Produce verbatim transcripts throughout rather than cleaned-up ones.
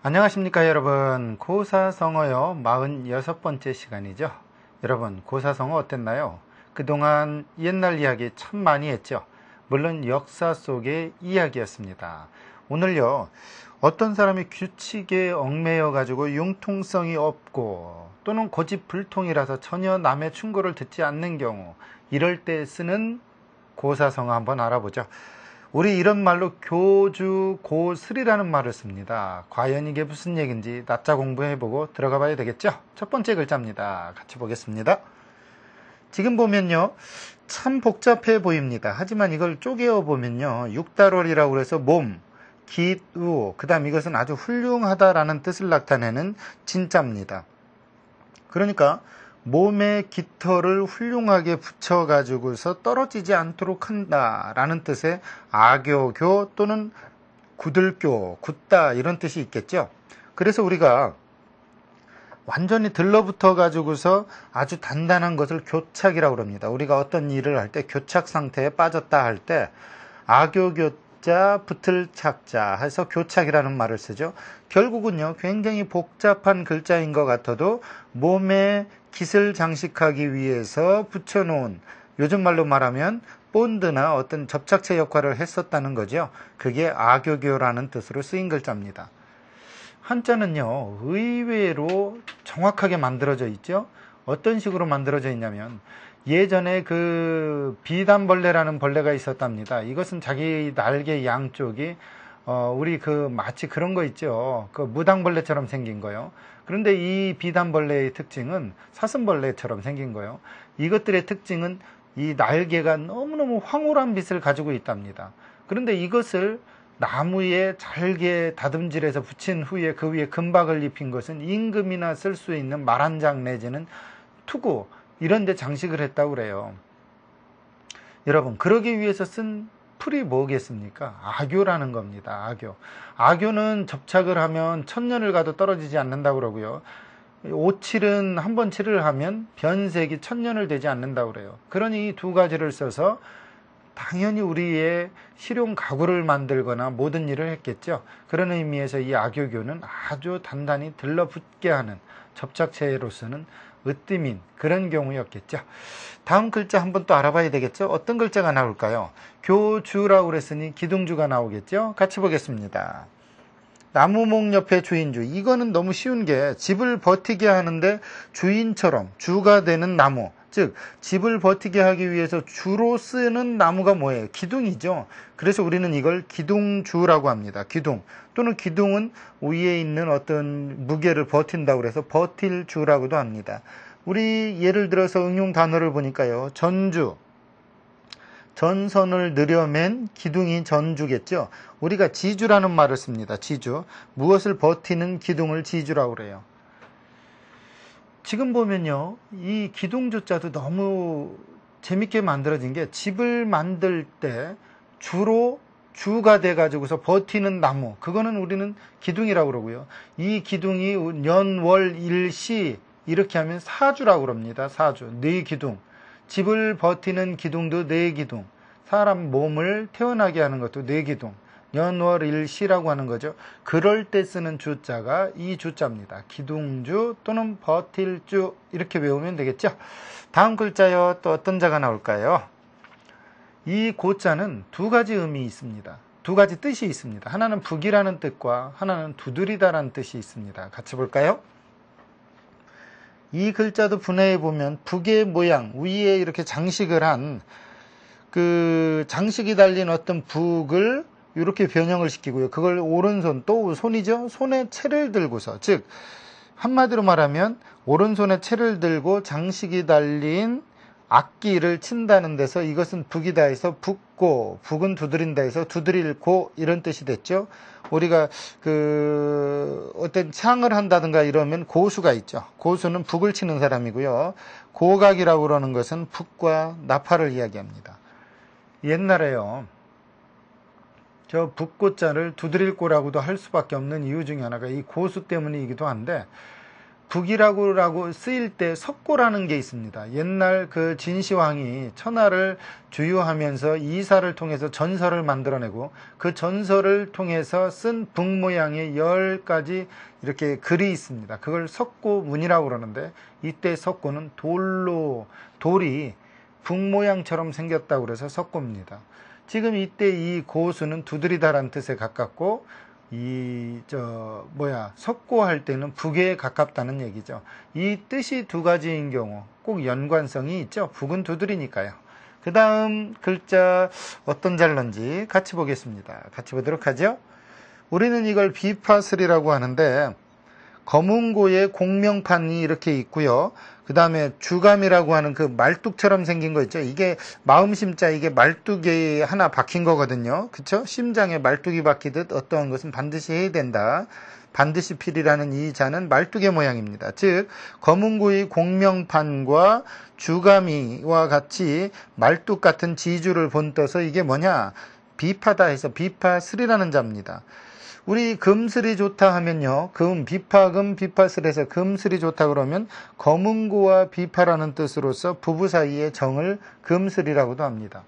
안녕하십니까 여러분. 고사성어요 마흔여섯 번째 시간이죠. 여러분, 고사성어 어땠나요? 그동안 옛날 이야기 참 많이 했죠. 물론 역사 속의 이야기였습니다. 오늘요, 어떤 사람이 규칙에 얽매여 가지고 융통성이 없고 또는 고집불통이라서 전혀 남의 충고를 듣지 않는 경우, 이럴 때 쓰는 고사성어 한번 알아보죠. 우리 이런 말로 교주고슬이라는 말을 씁니다. 과연 이게 무슨 얘기인지 낮자 공부해보고 들어가 봐야 되겠죠? 첫 번째 글자입니다. 같이 보겠습니다. 지금 보면요, 참 복잡해 보입니다. 하지만 이걸 쪼개어 보면요, 육달월이라고 해서 몸, 기우, 그 다음 이것은 아주 훌륭하다라는 뜻을 나타내는 진짜입니다. 그러니까 몸의 깃털을 훌륭하게 붙여가지고서 떨어지지 않도록 한다라는 뜻의 악교교 또는 굳을교, 굳다 이런 뜻이 있겠죠. 그래서 우리가 완전히 들러붙어 가지고서 아주 단단한 것을 교착이라고 합니다. 우리가 어떤 일을 할 때 교착 상태에 빠졌다 할 때 악교교자 붙을 착자 해서 교착이라는 말을 쓰죠. 결국은요, 굉장히 복잡한 글자인 것 같아도 몸에 깃을 장식하기 위해서 붙여놓은, 요즘 말로 말하면 본드나 어떤 접착제 역할을 했었다는 거죠. 그게 악교교라는 뜻으로 쓰인 글자입니다. 한자는요, 의외로 정확하게 만들어져 있죠. 어떤 식으로 만들어져 있냐면, 예전에 그 비단벌레라는 벌레가 있었답니다. 이것은 자기 날개 양쪽이 어, 우리 그 마치 그런 거 있죠. 그 무당벌레처럼 생긴 거요. 그런데 이 비단벌레의 특징은 사슴벌레처럼 생긴 거요. 이것들의 특징은 이 날개가 너무너무 황홀한 빛을 가지고 있답니다. 그런데 이것을 나무에 잘게 다듬질해서 붙인 후에 그 위에 금박을 입힌 것은 임금이나 쓸 수 있는 말 한 장 내지는 투구 이런 데 장식을 했다고 그래요. 여러분, 그러기 위해서 쓴 풀이 뭐겠습니까? 악교라는 겁니다. 악교. 악교는 접착을 하면 천년을 가도 떨어지지 않는다고 그러고요. 오칠은 한 번 칠을 하면 변색이 천년을 되지 않는다고 그래요. 그러니 이 두 가지를 써서 당연히 우리의 실용 가구를 만들거나 모든 일을 했겠죠. 그런 의미에서 이 악교교는 아주 단단히 들러붙게 하는 접착체로서는 으뜸인 그런 경우였겠죠. 다음 글자 한번 또 알아봐야 되겠죠. 어떤 글자가 나올까요? 교주라고 그랬으니 기둥주가 나오겠죠. 같이 보겠습니다. 나무목 옆에 주인주. 이거는 너무 쉬운 게, 집을 버티게 하는데 주인처럼 주가 되는 나무, 즉 집을 버티게 하기 위해서 주로 쓰는 나무가 뭐예요? 기둥이죠. 그래서 우리는 이걸 기둥주라고 합니다. 기둥 또는 기둥은 위에 있는 어떤 무게를 버틴다고 해서 버틸 주라고도 합니다. 우리 예를 들어서 응용 단어를 보니까요, 전주, 전선을 느려맨 기둥이 전주겠죠. 우리가 지주라는 말을 씁니다. 지주, 무엇을 버티는 기둥을 지주라고 그래요. 지금 보면요, 이 기둥주자도 너무 재밌게 만들어진 게, 집을 만들 때 주로 주가 돼 가지고서 버티는 나무, 그거는 우리는 기둥이라고 그러고요. 이 기둥이 년, 월, 일, 시 이렇게 하면 사주라고 그럽니다. 사주, 네 기둥. 집을 버티는 기둥도 네 기둥. 사람 몸을 태어나게 하는 것도 네 기둥. 년, 월, 일, 시라고 하는 거죠. 그럴 때 쓰는 주자가 이 주자입니다. 기둥주 또는 버틸주, 이렇게 외우면 되겠죠. 다음 글자요, 또 어떤 자가 나올까요? 이 고자는 두 가지 의미 있습니다. 두 가지 뜻이 있습니다. 하나는 북이라는 뜻과 하나는 두드리다라는 뜻이 있습니다. 같이 볼까요? 이 글자도 분해해 보면 북의 모양, 위에 이렇게 장식을 한 그 장식이 달린 어떤 북을 이렇게 변형을 시키고요. 그걸 오른손, 또 손이죠. 손에 채를 들고서, 즉 한마디로 말하면 오른손에 채를 들고 장식이 달린 악기를 친다는 데서 이것은 북이다 해서 북고, 북은 두드린다 해서 두드릴고, 이런 뜻이 됐죠. 우리가 그 어떤 창을 한다든가 이러면 고수가 있죠. 고수는 북을 치는 사람이고요. 고각이라고 그러는 것은 북과 나팔을 이야기합니다. 옛날에요, 저 북고자를 두드릴고라고도 할 수밖에 없는 이유 중에 하나가 이 고수 때문이기도 한데, 북이라고 쓰일 때 석고라는 게 있습니다. 옛날 그 진시황이 천하를 주유하면서 이사를 통해서 전설을 만들어내고 그 전설을 통해서 쓴 북 모양의 열 가지 이렇게 글이 있습니다. 그걸 석고문이라고 그러는데 이때 석고는 돌로 돌이 북 모양처럼 생겼다고 그래서 석고입니다. 지금 이때 이 고수는 두드리다라는 뜻에 가깝고 이, 저, 뭐야, 석고할 때는 북에 가깝다는 얘기죠. 이 뜻이 두 가지인 경우 꼭 연관성이 있죠. 북은 두드리니까요. 그 다음 글자 어떤 잘런지 같이 보겠습니다. 같이 보도록 하죠. 우리는 이걸 비파슬이라고 하는데, 검은고에 공명판이 이렇게 있고요. 그 다음에 주감이라고 하는 그 말뚝처럼 생긴 거 있죠. 이게 마음심자, 이게 말뚝에 하나 박힌 거거든요. 그쵸? 심장에 말뚝이 박히듯 어떠한 것은 반드시 해야 된다. 반드시 필이라는 이 자는 말뚝의 모양입니다. 즉 검은고의 공명판과 주감이와 같이 말뚝 같은 지주를 본떠서 이게 뭐냐? 비파다 해서 비파슬이라는 자입니다. 우리 금슬이 좋다 하면요. 금, 비파금, 비파슬에서 금슬이 좋다 그러면 검은고와 비파라는 뜻으로서 부부 사이의 정을 금슬이라고도 합니다.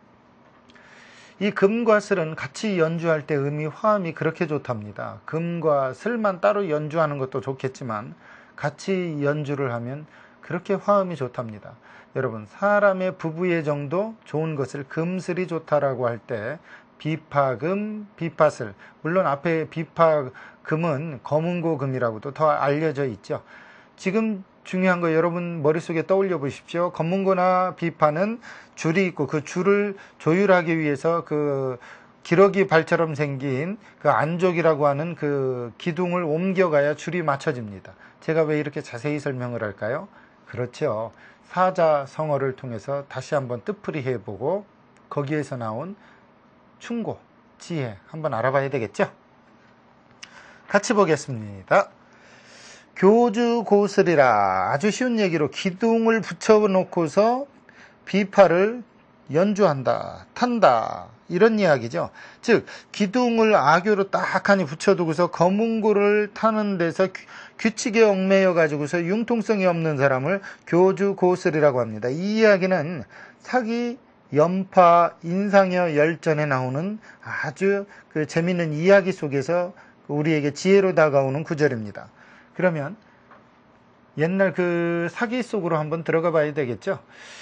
이 금과 슬은 같이 연주할 때 음이 화음이 그렇게 좋답니다. 금과 슬만 따로 연주하는 것도 좋겠지만 같이 연주를 하면 그렇게 화음이 좋답니다. 여러분, 사람의 부부의 정도 좋은 것을 금슬이 좋다라고 할 때 비파금, 비파슬, 물론 앞에 비파금은 검은고 금이라고도 더 알려져 있죠. 지금 중요한 거 여러분 머릿속에 떠올려 보십시오. 검은고나 비파는 줄이 있고 그 줄을 조율하기 위해서 그 기러기 발처럼 생긴 그 안족이라고 하는 그 기둥을 옮겨가야 줄이 맞춰집니다. 제가 왜 이렇게 자세히 설명을 할까요? 그렇죠. 사자성어를 통해서 다시 한번 뜻풀이 해보고 거기에서 나온 충고, 지혜 한번 알아봐야 되겠죠? 같이 보겠습니다. 교주고슬이라 아주 쉬운 얘기로 기둥을 붙여놓고서 비파를 연주한다, 탄다 이런 이야기죠. 즉 기둥을 악교로 딱하니 붙여두고서 검은고를 타는 데서 규칙에 얽매여 가지고서 융통성이 없는 사람을 교주고슬이라고 합니다. 이 이야기는 사기 연파 인상여 열전에 나오는 아주 그 재미있는 이야기 속에서 우리에게 지혜로 다가오는 구절입니다. 그러면 옛날 그 사기 속으로 한번 들어가 봐야 되겠죠.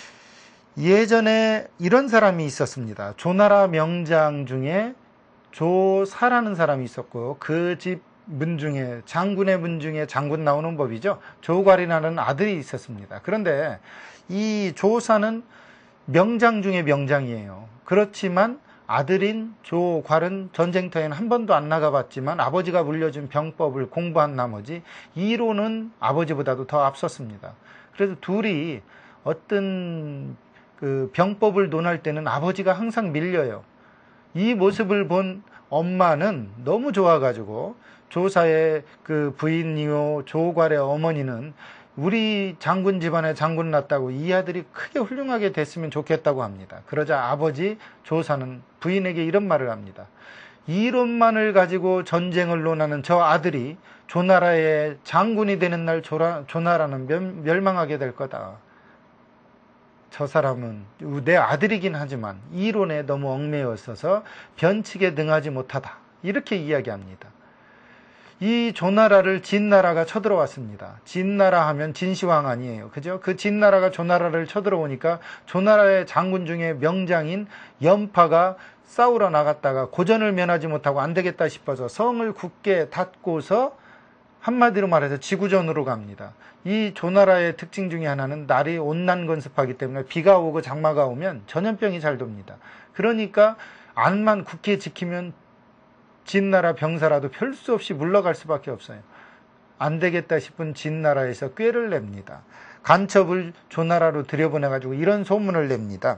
예전에 이런 사람이 있었습니다. 조나라 명장 중에 조사라는 사람이 있었고 그 집 문 중에 장군의 문 중에 장군 나오는 법이죠. 조괄이라는 아들이 있었습니다. 그런데 이 조사는 명장 중에 명장이에요. 그렇지만 아들인 조괄은 전쟁터에는 한 번도 안 나가봤지만 아버지가 물려준 병법을 공부한 나머지 이론은 아버지보다도 더 앞섰습니다. 그래서 둘이 어떤 그 병법을 논할 때는 아버지가 항상 밀려요. 이 모습을 본 엄마는 너무 좋아가지고 조사의 그 부인이요 조괄의 어머니는 우리 장군 집안에 장군 났다고 이 아들이 크게 훌륭하게 됐으면 좋겠다고 합니다. 그러자 아버지 조사는 부인에게 이런 말을 합니다. 이론만을 가지고 전쟁을 논하는 저 아들이 조나라의 장군이 되는 날 조라, 조나라는 멸망하게 될 거다. 저 사람은 내 아들이긴 하지만 이론에 너무 얽매여 있어서 변칙에 능하지 못하다. 이렇게 이야기합니다. 이 조나라를 진나라가 쳐들어왔습니다. 진나라 하면 진시황 아니에요. 그죠? 그 진나라가 조나라를 쳐들어오니까 조나라의 장군 중에 명장인 연파가 싸우러 나갔다가 고전을 면하지 못하고 안 되겠다 싶어서 성을 굳게 닫고서 한마디로 말해서 지구전으로 갑니다. 이 조나라의 특징 중에 하나는 날이 온난건습하기 때문에 비가 오고 장마가 오면 전염병이 잘 돕니다. 그러니까 안만 굳게 지키면 진나라 병사라도 별 수 없이 물러갈 수밖에 없어요. 안 되겠다 싶은 진나라에서 꾀를 냅니다. 간첩을 조나라로 들여보내가지고 이런 소문을 냅니다.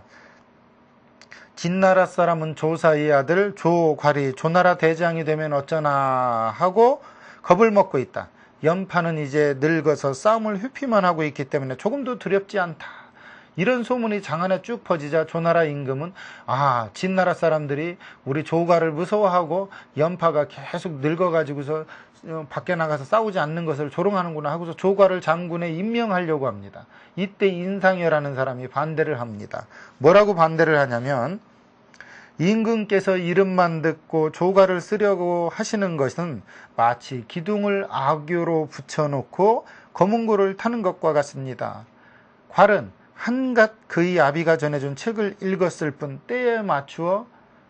진나라 사람은 조사의 아들 조괄이 조나라 대장이 되면 어쩌나 하고 겁을 먹고 있다. 연파는 이제 늙어서 싸움을 회피만 하고 있기 때문에 조금도 두렵지 않다. 이런 소문이 장안에 쭉 퍼지자 조나라 임금은 아 진나라 사람들이 우리 조괄을 무서워하고 연파가 계속 늙어가지고서 어, 밖에 나가서 싸우지 않는 것을 조롱하는구나 하고서 조과를 장군에 임명하려고 합니다. 이때 인상여라는 사람이 반대를 합니다. 뭐라고 반대를 하냐면 임금께서 이름만 듣고 조과를 쓰려고 하시는 것은 마치 기둥을 악교로 붙여놓고 검은고를 타는 것과 같습니다. 괄은 한갓 그의 아비가 전해준 책을 읽었을 뿐 때에 맞추어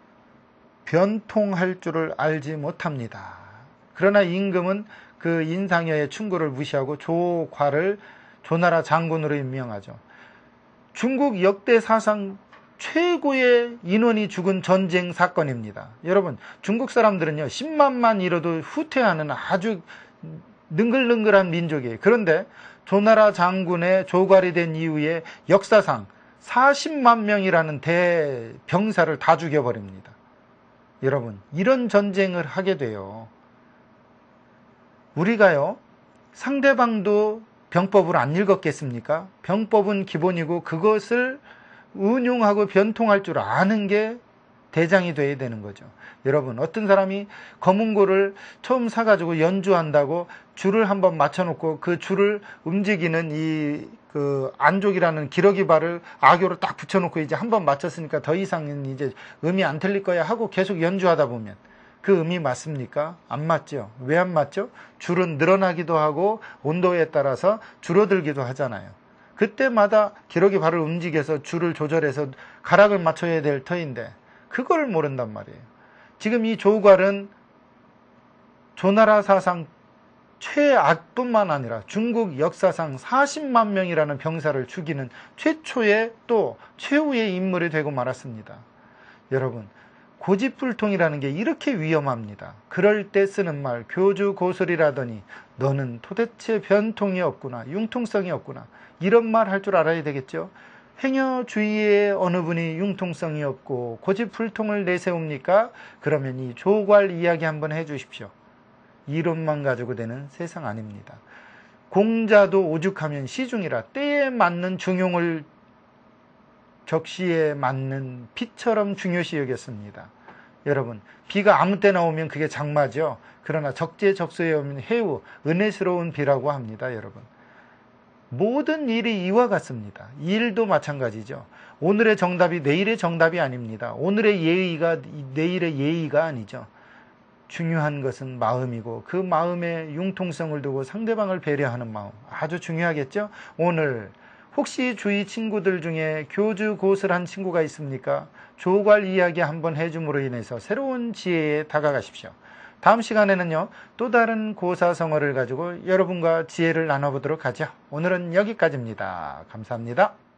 변통할 줄을 알지 못합니다. 그러나 임금은 그 인상여의 충고를 무시하고 조과를 조나라 장군으로 임명하죠. 중국 역대 사상 최고의 인원이 죽은 전쟁 사건입니다. 여러분, 중국 사람들은요 십만만 잃어도 후퇴하는 아주 능글능글한 민족이에요. 그런데 조나라 장군의 조괄이 된 이후에 역사상 사십만 명이라는 대병사를 다 죽여버립니다. 여러분, 이런 전쟁을 하게 돼요. 우리가요 상대방도 병법을 안 읽었겠습니까? 병법은 기본이고 그것을 운용하고 변통할 줄 아는 게 대장이 돼야 되는 거죠. 여러분, 어떤 사람이 검은고를 처음 사가지고 연주한다고 줄을 한번 맞춰놓고 그 줄을 움직이는 이 그 안족이라는 기러기 발을 악교로 딱 붙여놓고 이제 한번 맞췄으니까 더 이상은 이제 음이 안 틀릴 거야 하고 계속 연주하다 보면 그 음이 맞습니까? 안 맞죠. 왜 안 맞죠? 줄은 늘어나기도 하고 온도에 따라서 줄어들기도 하잖아요. 그때마다 기러기 발을 움직여서 줄을 조절해서 가락을 맞춰야 될 터인데 그걸 모른단 말이에요. 지금 이 조괄은 조나라 사상 최악뿐만 아니라 중국 역사상 사십만 명이라는 병사를 죽이는 최초의 또 최후의 인물이 되고 말았습니다. 여러분, 고집불통이라는 게 이렇게 위험합니다. 그럴 때 쓰는 말 교주고술이라더니 너는 도대체 변통이 없구나, 융통성이 없구나, 이런 말 할 줄 알아야 되겠죠. 행여 주위에 어느 분이 융통성이 없고 고집불통을 내세웁니까? 그러면 이 조괄 이야기 한번 해주십시오. 이론만 가지고 되는 세상 아닙니다. 공자도 오죽하면 시중이라 때에 맞는 중용을 적시에 맞는 비처럼 중요시 여겼습니다. 여러분, 비가 아무 때나 오면 그게 장마죠. 그러나 적재적소에 오면 해우, 은혜스러운 비라고 합니다. 여러분, 모든 일이 이와 같습니다. 일도 마찬가지죠. 오늘의 정답이 내일의 정답이 아닙니다. 오늘의 예의가 내일의 예의가 아니죠. 중요한 것은 마음이고 그 마음에 융통성을 두고 상대방을 배려하는 마음, 아주 중요하겠죠. 오늘 혹시 주위 친구들 중에 교주고슬한 친구가 있습니까? 조괄 이야기 한번 해줌으로 인해서 새로운 지혜에 다가가십시오. 다음 시간에는요, 또 다른 고사성어를 가지고 여러분과 지혜를 나눠보도록 하죠. 오늘은 여기까지입니다. 감사합니다.